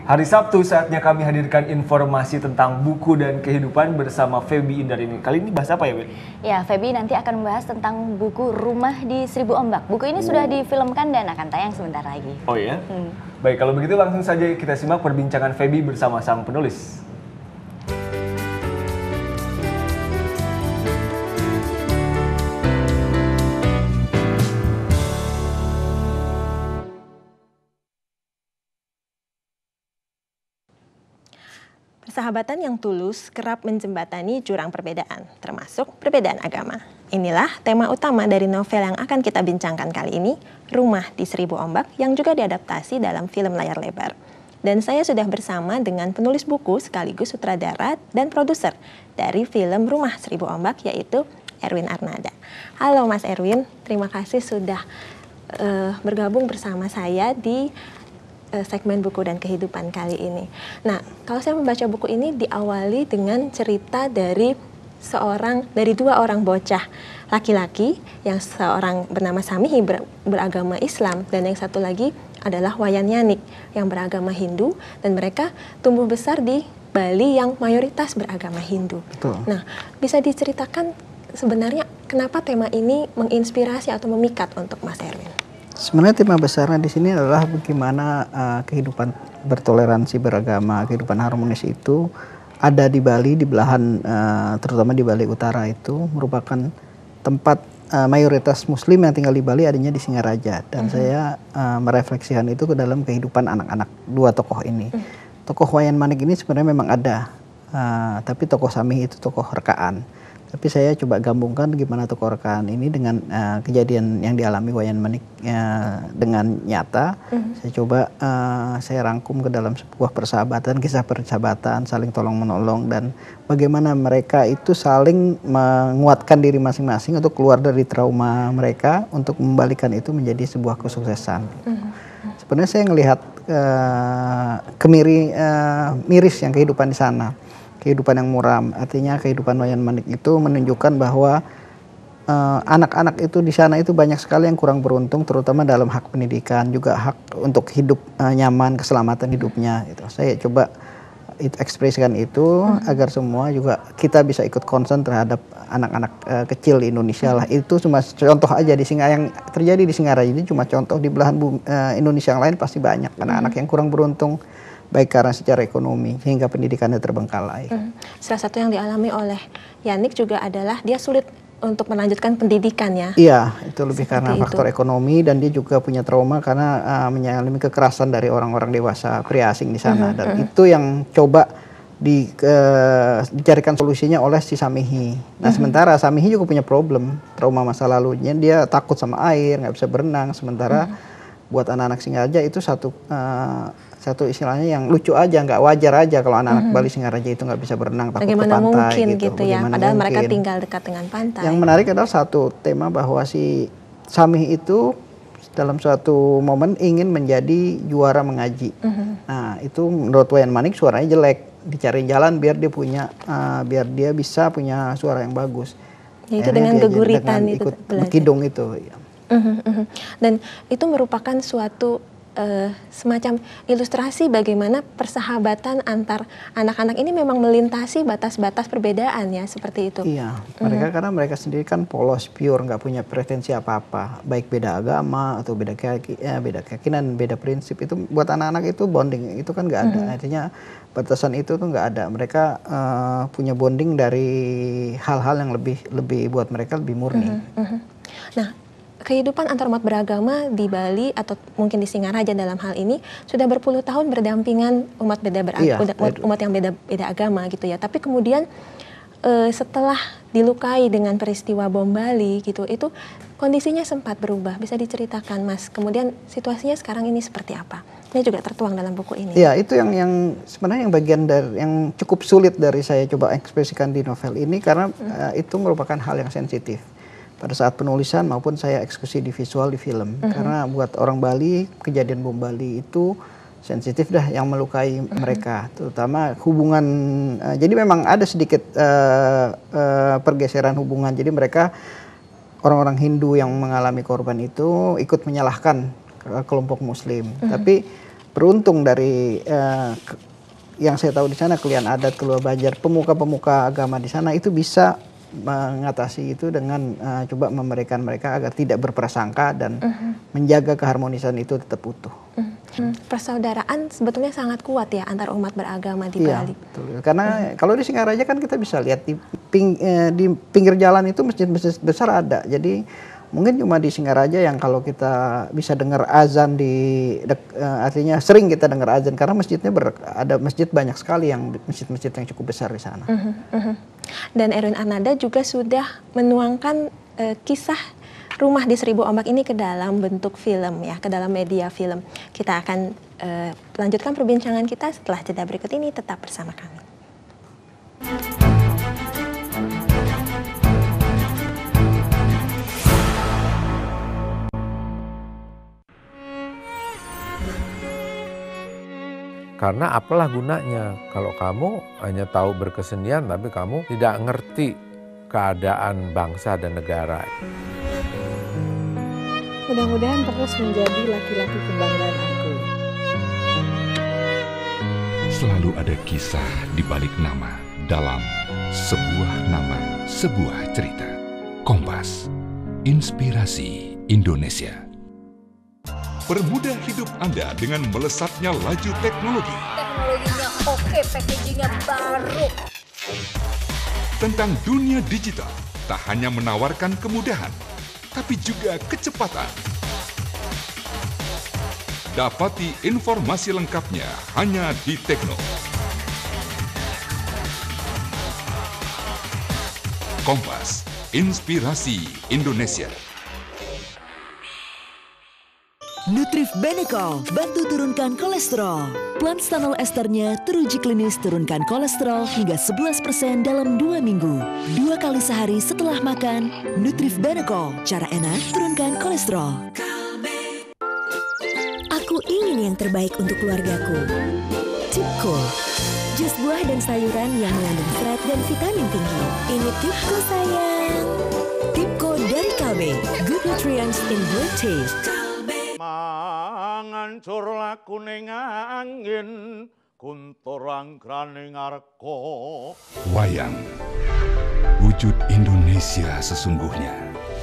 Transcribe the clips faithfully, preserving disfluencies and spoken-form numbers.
Hari Sabtu saatnya kami hadirkan informasi tentang buku dan kehidupan bersama Feby Indar ini. Kali ini bahas apa ya, Be? Ya, Feby nanti akan membahas tentang buku Rumah di Seribu Ombak. Buku ini oh. sudah difilmkan dan akan tayang sebentar lagi. Oh iya? Hmm. Baik, kalau begitu langsung saja kita simak perbincangan Feby bersama sang penulis. Persahabatan yang tulus kerap menjembatani jurang perbedaan, termasuk perbedaan agama. Inilah tema utama dari novel yang akan kita bincangkan kali ini, Rumah di Seribu Ombak, yang juga diadaptasi dalam film layar lebar. Dan saya sudah bersama dengan penulis buku sekaligus sutradara dan produser dari film Rumah Seribu Ombak, yaitu Erwin Arnada. Halo Mas Erwin, terima kasih sudah uh, bergabung bersama saya di segmen buku dan kehidupan kali ini. Nah, kalau saya membaca buku ini diawali dengan cerita dari seorang, dari dua orang bocah laki-laki, yang seorang bernama Samihi ber, beragama Islam, dan yang satu lagi adalah Wayan Yanik yang beragama Hindu, dan mereka tumbuh besar di Bali yang mayoritas beragama Hindu. Betul. Nah, bisa diceritakan sebenarnya kenapa tema ini menginspirasi atau memikat untuk Mas Erwin? Sebenarnya tema besarnya di sini adalah bagaimana uh, kehidupan bertoleransi beragama, kehidupan harmonis itu ada di Bali, di belahan uh, terutama di Bali Utara itu merupakan tempat uh, mayoritas Muslim yang tinggal di Bali adanya di Singaraja, dan uh-huh. saya uh, merefleksikan itu ke dalam kehidupan anak-anak dua tokoh ini. Uh. Tokoh Wayan Manik ini sebenarnya memang ada, uh, tapi tokoh Samihi itu tokoh rekaan. Tapi saya coba gabungkan gimana tokoh rekaan ini dengan uh, kejadian yang dialami Wayan Manik uh, dengan nyata. Mm-hmm. Saya coba uh, saya rangkum ke dalam sebuah persahabatan, kisah persahabatan, saling tolong menolong, dan bagaimana mereka itu saling menguatkan diri masing-masing untuk keluar dari trauma mereka untuk membalikan itu menjadi sebuah kesuksesan. Mm-hmm. Sebenarnya saya melihat uh, kemiri uh, miris yang kehidupan di sana. Kehidupan yang muram, artinya kehidupan Wayan Manik itu menunjukkan bahwa uh, anak-anak itu di sana itu banyak sekali yang kurang beruntung, terutama dalam hak pendidikan, juga hak untuk hidup uh, nyaman, keselamatan hidupnya. Gitu. Saya coba itu ekspresikan itu hmm. agar semua juga kita bisa ikut concern terhadap anak-anak uh, kecil di Indonesia lah. Hmm. Itu cuma contoh aja di Singa yang terjadi di Singaraja ini cuma contoh, di belahan bumi, uh, Indonesia yang lain pasti banyak anak-anak hmm. yang kurang beruntung, baik karena secara ekonomi hingga pendidikannya terbengkalai. Hmm. Salah satu yang dialami oleh Yanik juga adalah dia sulit untuk melanjutkan pendidikannya. Iya, itu lebih Seperti karena itu. faktor ekonomi, dan dia juga punya trauma karena uh, mengalami kekerasan dari orang-orang dewasa pria asing di sana. Hmm. Dan hmm. itu yang coba di, uh, dicarikan solusinya oleh si Samihi. Nah, hmm. sementara Samihi juga punya problem, trauma masa lalunya, dia takut sama air, nggak bisa berenang. Sementara hmm. buat anak-anak Singaraja itu satu uh, satu istilahnya yang lucu aja, nggak wajar aja kalau anak-anak mm-hmm. Bali Singaraja itu nggak bisa berenang, takut Bagaimana ke pantai mungkin gitu. gitu ya, Bagaimana padahal mungkin. Mereka tinggal dekat dengan pantai. Yang menarik adalah satu tema bahwa si Samihi itu dalam suatu momen ingin menjadi juara mengaji. Mm-hmm. Nah, itu menurut Wayan Manik suaranya jelek, dicari jalan biar dia punya, uh, biar dia bisa punya suara yang bagus. Ya, itu dengan geguritan itu, ikut kidung itu. Ya. Mm-hmm, mm-hmm. Dan itu merupakan suatu Uh, semacam ilustrasi bagaimana persahabatan antar anak-anak ini memang melintasi batas-batas perbedaan ya, seperti itu. Iya, mereka mm-hmm. karena mereka sendiri kan polos, pure, nggak punya pretensi apa-apa, baik beda agama atau beda keyaki, ya, beda keyakinan, beda prinsip, itu buat anak-anak itu bonding itu kan nggak ada, mm-hmm. artinya batasan itu tuh nggak ada. Mereka uh, punya bonding dari hal-hal yang lebih lebih buat mereka lebih murni. Mm-hmm. Mm-hmm. Nah, kehidupan antar umat beragama di Bali atau mungkin di Singaraja dalam hal ini sudah berpuluh tahun berdampingan umat beda beragama, iya, umat, umat yang beda beda agama gitu ya. Tapi kemudian e, setelah dilukai dengan peristiwa bom Bali gitu, itu kondisinya sempat berubah. Bisa diceritakan, Mas? Kemudian situasinya sekarang ini seperti apa? Ini juga tertuang dalam buku ini. Iya, itu yang yang sebenarnya yang bagian dari yang cukup sulit dari saya coba ekspresikan di novel ini, karena hmm. uh, itu merupakan hal yang sensitif pada saat penulisan maupun saya eksekusi di visual di film. Mm-hmm. Karena buat orang Bali, kejadian bom Bali itu sensitif dah, yang melukai mm-hmm. mereka, terutama hubungan. Uh, jadi memang ada sedikit uh, uh, pergeseran hubungan. Jadi mereka orang-orang Hindu yang mengalami korban itu ikut menyalahkan kelompok Muslim. Mm-hmm. Tapi beruntung dari uh, yang saya tahu di sana kalian adat keluar Banjar, pemuka-pemuka agama di sana itu bisa mengatasi itu dengan uh, coba memberikan mereka agar tidak berprasangka dan uh-huh. menjaga keharmonisan itu tetap utuh. Uh-huh. Persaudaraan sebetulnya sangat kuat ya antar umat beragama di iya, Bali. Betul. Karena uh-huh. kalau di Singaraja kan kita bisa lihat di, ping, eh, di pinggir jalan itu masjid-masjid besar ada. Jadi mungkin cuma di Singaraja yang kalau kita bisa dengar azan di uh, artinya sering kita dengar azan karena masjidnya ber, ada masjid banyak sekali yang masjid-masjid yang cukup besar di sana. Uh-huh, uh-huh. Dan Erwin Arnada juga sudah menuangkan uh, kisah Rumah di Seribu Ombak ini ke dalam bentuk film ya, ke dalam media film. Kita akan uh, lanjutkan perbincangan kita setelah jeda berikut ini, tetap bersama kami. Karena apalah gunanya kalau kamu hanya tahu berkesenian tapi kamu tidak ngerti keadaan bangsa dan negara. Mudah-mudahan terus menjadi laki-laki kebanggaan aku. Selalu ada kisah di balik nama dalam sebuah nama, sebuah cerita. Kompas, Inspirasi Indonesia. Permudah hidup Anda dengan melesatnya laju teknologi. Teknologinya oke, packagingnya baru. Tentang dunia digital, tak hanya menawarkan kemudahan, tapi juga kecepatan. Dapati informasi lengkapnya hanya di Tekno. Kompas, Inspirasi Indonesia. Nutrif Benecol, bantu turunkan kolesterol. Plan stanol esternya teruji klinis turunkan kolesterol hingga sebelas persen dalam dua minggu. Dua kali sehari setelah makan, Nutrif Benecol, cara enak turunkan kolesterol. Aku ingin yang terbaik untuk keluargaku. Tipco, jus buah dan sayuran yang mengandung serat dan vitamin tinggi. Ini Tipco sayang. Tipco dari Kalbe, good nutrients in good taste. Mangancur laku ning angin kunturang kraning arko. Wayang, wujud Indonesia sesungguhnya.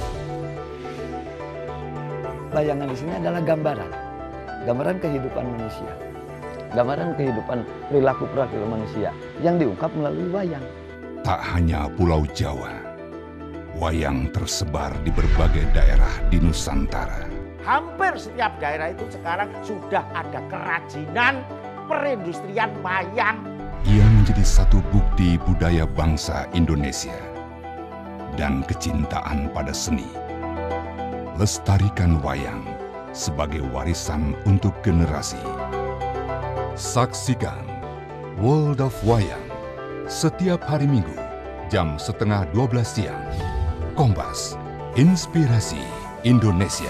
Bayangan di sini adalah gambaran, gambaran kehidupan manusia, gambaran kehidupan perilaku-perilaku manusia yang diungkap melalui wayang. Tak hanya Pulau Jawa, wayang tersebar di berbagai daerah di Nusantara. Hampir setiap daerah itu sekarang sudah ada kerajinan perindustrian wayang. Ia menjadi satu bukti budaya bangsa Indonesia dan kecintaan pada seni. Lestarikan wayang sebagai warisan untuk generasi. Saksikan World of Wayang setiap hari Minggu jam setengah dua belas siang. Kompas, Inspirasi Indonesia.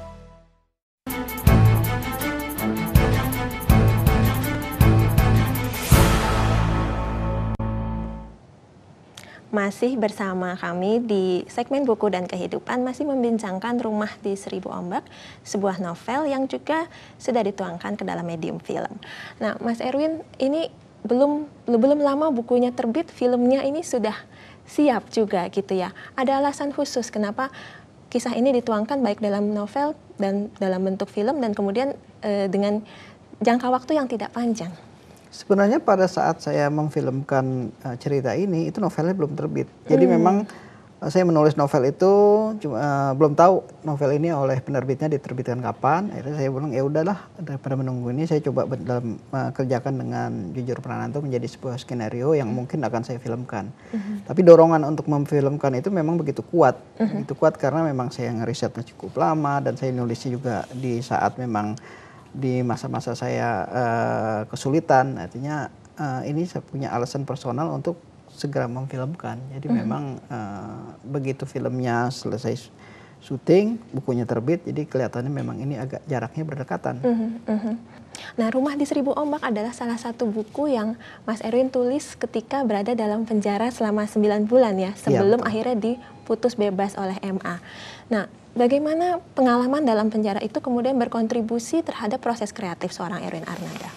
Masih bersama kami di segmen Buku dan Kehidupan, masih membincangkan Rumah di Seribu Ombak, sebuah novel yang juga sudah dituangkan ke dalam medium film. Nah, Mas Erwin, ini belum belum lama bukunya terbit, filmnya ini sudah siap juga gitu ya. Ada alasan khusus kenapa kisah ini dituangkan baik dalam novel dan dalam bentuk film dan kemudian eh, dengan jangka waktu yang tidak panjang? Sebenarnya pada saat saya memfilmkan uh, cerita ini, itu novelnya belum terbit. Jadi hmm. memang uh, saya menulis novel itu cuma uh, belum tahu novel ini oleh penerbitnya diterbitkan kapan. Akhirnya saya bilang ya udahlah, daripada menunggu ini saya coba dalam uh, kerjakan dengan Jujur Prananto menjadi sebuah skenario yang mungkin akan saya filmkan. Hmm. Tapi dorongan untuk memfilmkan itu memang begitu kuat, hmm. begitu kuat karena memang saya ngerisetnya cukup lama dan saya nulisnya juga di saat memang di masa-masa saya uh, kesulitan, artinya uh, ini saya punya alasan personal untuk segera memfilmkan. Jadi mm-hmm. memang uh, begitu filmnya selesai syuting, bukunya terbit, jadi kelihatannya memang ini agak jaraknya berdekatan. Mm-hmm. Nah, Rumah di Seribu Ombak adalah salah satu buku yang Mas Erwin tulis ketika berada dalam penjara selama sembilan bulan ya, sebelum ya, akhirnya diputus bebas oleh M A. Nah, bagaimana pengalaman dalam penjara itu kemudian berkontribusi terhadap proses kreatif seorang Erwin Arnada?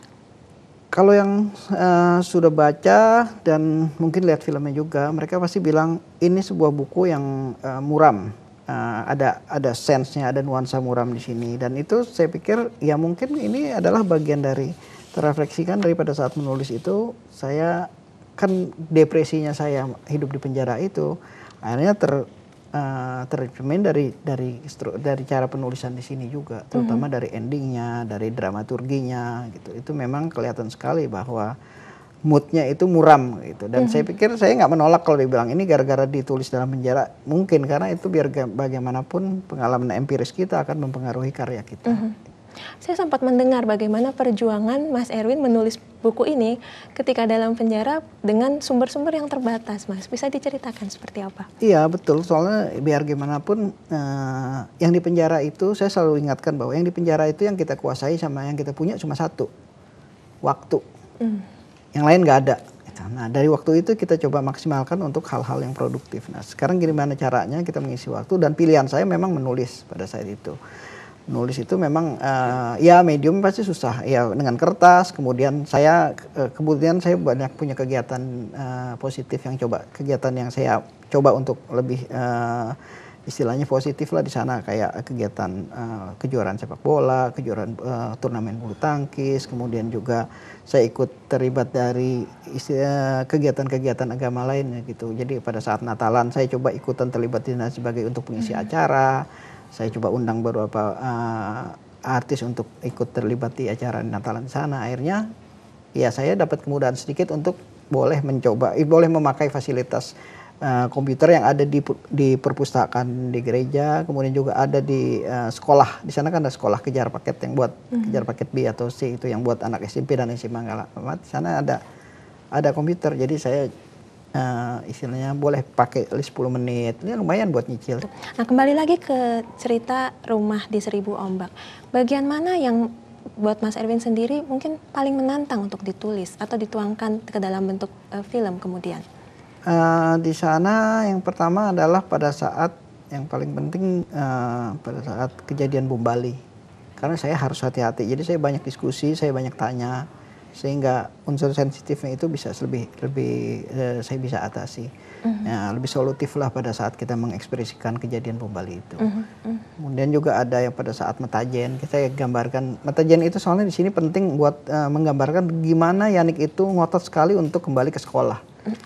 Kalau yang uh, sudah baca dan mungkin lihat filmnya juga, mereka pasti bilang ini sebuah buku yang uh, muram, uh, ada ada sense-nya, ada nuansa muram di sini. Dan itu saya pikir ya mungkin ini adalah bagian dari terrefleksikan daripada saat menulis itu. Saya kan depresinya saya hidup di penjara itu akhirnya ter Uh, tercermin dari dari dari cara penulisan di sini juga, terutama mm-hmm. dari endingnya, dari dramaturginya gitu. Itu memang kelihatan sekali bahwa moodnya itu muram gitu. Dan mm-hmm. saya pikir saya nggak menolak kalau dibilang ini gara-gara ditulis dalam penjara, mungkin karena itu biar bagaimanapun pengalaman empiris kita akan mempengaruhi karya kita. Mm-hmm. Saya sempat mendengar bagaimana perjuangan Mas Erwin menulis buku ini ketika dalam penjara dengan sumber-sumber yang terbatas, Mas. Bisa diceritakan seperti apa? Iya, betul. Soalnya biar gimana pun uh, yang di penjara itu, saya selalu ingatkan bahwa yang di penjara itu yang kita kuasai sama yang kita punya cuma satu, waktu. Mm. Yang lain nggak ada. Nah, dari waktu itu kita coba maksimalkan untuk hal-hal yang produktif. Nah, sekarang gimana caranya kita mengisi waktu, dan pilihan saya memang menulis pada saat itu. Nulis itu memang uh, ya medium pasti susah ya, dengan kertas. Kemudian saya uh, kemudian saya banyak punya kegiatan uh, positif yang coba kegiatan yang saya coba untuk lebih uh, istilahnya positif lah di sana, kayak kegiatan uh, kejuaraan sepak bola, kejuaraan uh, turnamen bulu tangkis. Kemudian juga saya ikut terlibat dari istilah kegiatan-kegiatan agama lainnya gitu. Jadi pada saat Natalan saya coba ikutan terlibat di sana sebagai untuk pengisi hmm. acara. Saya coba undang beberapa uh, artis untuk ikut terlibat di acara Natalan di sana. Akhirnya ya saya dapat kemudahan sedikit untuk boleh mencoba, eh, boleh memakai fasilitas uh, komputer yang ada di di perpustakaan di gereja, kemudian juga ada di uh, sekolah. Di sana kan ada sekolah kejar paket yang buat mm-hmm. kejar paket B atau C, itu yang buat anak S M P dan S M A. Di sana ada ada komputer. Jadi saya Uh, istilahnya boleh pakai sepuluh menit, ini lumayan buat nyicil. Nah, kembali lagi ke cerita Rumah di Seribu Ombak. Bagian mana yang buat Mas Erwin sendiri mungkin paling menantang untuk ditulis atau dituangkan ke dalam bentuk uh, film kemudian? Uh, di sana yang pertama adalah pada saat yang paling penting uh, pada saat kejadian bom Bali. Karena saya harus hati-hati, jadi saya banyak diskusi, saya banyak tanya, sehingga unsur sensitifnya itu bisa lebih lebih eh, saya bisa atasi. Mm-hmm. Ya, lebih solutif lah pada saat kita mengekspresikan kejadian bom Bali itu. Mm-hmm. Kemudian juga ada yang pada saat Metajen, kita gambarkan Metajen itu soalnya di sini penting buat uh, menggambarkan gimana Yanik itu ngotot sekali untuk kembali ke sekolah.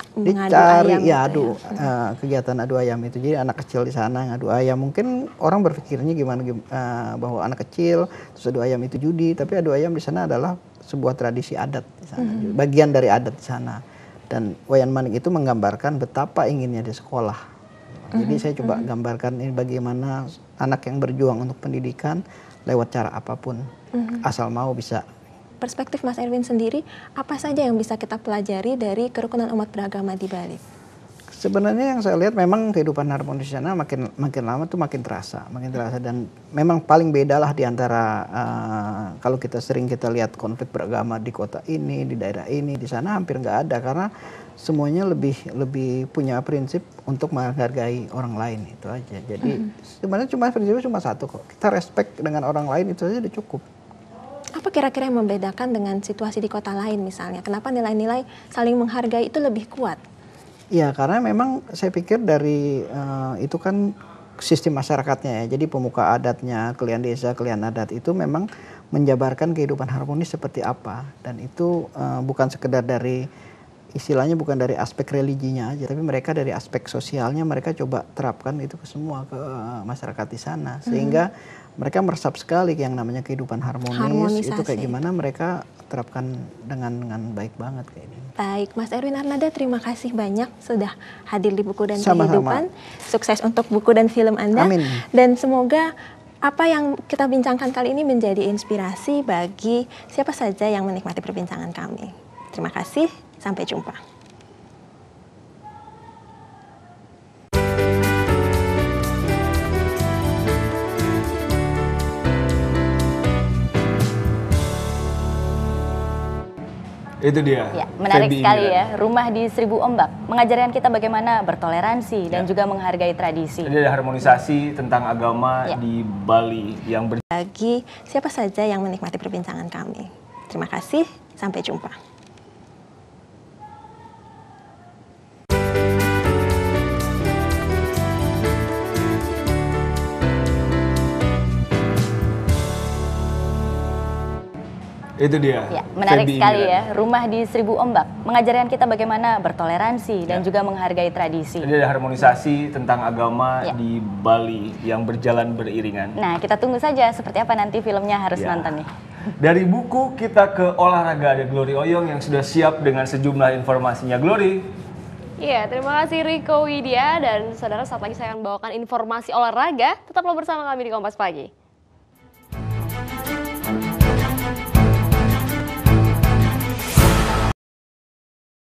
Dicari ya adu ya. uh, kegiatan adu ayam itu. Jadi anak kecil di sana ngadu ayam, mungkin orang berpikirnya gimana uh, bahwa anak kecil terus adu ayam itu judi, tapi adu ayam di sana adalah sebuah tradisi adat di sana, mm-hmm. bagian dari adat di sana. Dan Wayan Manik itu menggambarkan betapa inginnya di sekolah. Mm-hmm. Jadi saya coba mm-hmm. gambarkan ini bagaimana anak yang berjuang untuk pendidikan lewat cara apapun, mm-hmm. asal mau bisa. Perspektif Mas Erwin sendiri, apa saja yang bisa kita pelajari dari kerukunan umat beragama di Bali? Sebenarnya yang saya lihat memang kehidupan harmonis di sana makin makin lama tuh makin terasa, makin terasa dan memang paling beda lah di antara uh, kalau kita sering kita lihat konflik beragama di kota ini, di daerah ini, di sana hampir nggak ada karena semuanya lebih lebih punya prinsip untuk menghargai orang lain, itu aja. Jadi mm-hmm. sebenarnya cuma prinsipnya cuma satu kok, kita respect dengan orang lain itu aja udah cukup. Apa kira-kira yang membedakan dengan situasi di kota lain misalnya? Kenapa nilai-nilai saling menghargai itu lebih kuat? Ya karena memang saya pikir dari uh, itu kan sistem masyarakatnya ya. Jadi pemuka adatnya, kalian desa, kalian adat itu memang menjabarkan kehidupan harmonis seperti apa. Dan itu uh, bukan sekedar dari istilahnya bukan dari aspek religinya aja, tapi mereka dari aspek sosialnya mereka coba terapkan itu ke semua ke uh, masyarakat di sana. Sehingga hmm. mereka meresap sekali yang namanya kehidupan harmonis. Itu kayak gimana mereka terapkan dengan dengan baik banget kayak ini. Baik, Mas Erwin Arnada, terima kasih banyak sudah hadir di Buku dan Sama-sama. Kehidupan. Sukses untuk buku dan film Anda. Amin. Dan semoga apa yang kita bincangkan kali ini menjadi inspirasi bagi siapa saja yang menikmati perbincangan kami. Terima kasih, sampai jumpa. Itu dia. Ya, menarik Feby sekali Indra. ya, Rumah di Seribu Ombak. Mengajarkan kita bagaimana bertoleransi dan Ya. juga menghargai tradisi. Jadi ada harmonisasi tentang agama Ya. di Bali yang ber Bagi siapa saja yang menikmati perbincangan kami. Terima kasih, sampai jumpa. Itu dia. Ya, menarik Feby sekali Indra. ya, Rumah di Seribu Ombak. Mengajarkan kita bagaimana bertoleransi dan Ya. juga menghargai tradisi. Jadi ada harmonisasi tentang agama Ya. di Bali yang berjalan beriringan. Nah, kita tunggu saja seperti apa nanti filmnya, harus Ya. nonton nih. Dari buku kita ke olahraga, ada Glory Oyong yang sudah siap dengan sejumlah informasinya. Glory. Iya, terima kasih Riko Widya dan saudara, saat lagi saya akan membawakan informasi olahraga. Tetaplah bersama kami di Kompas Pagi.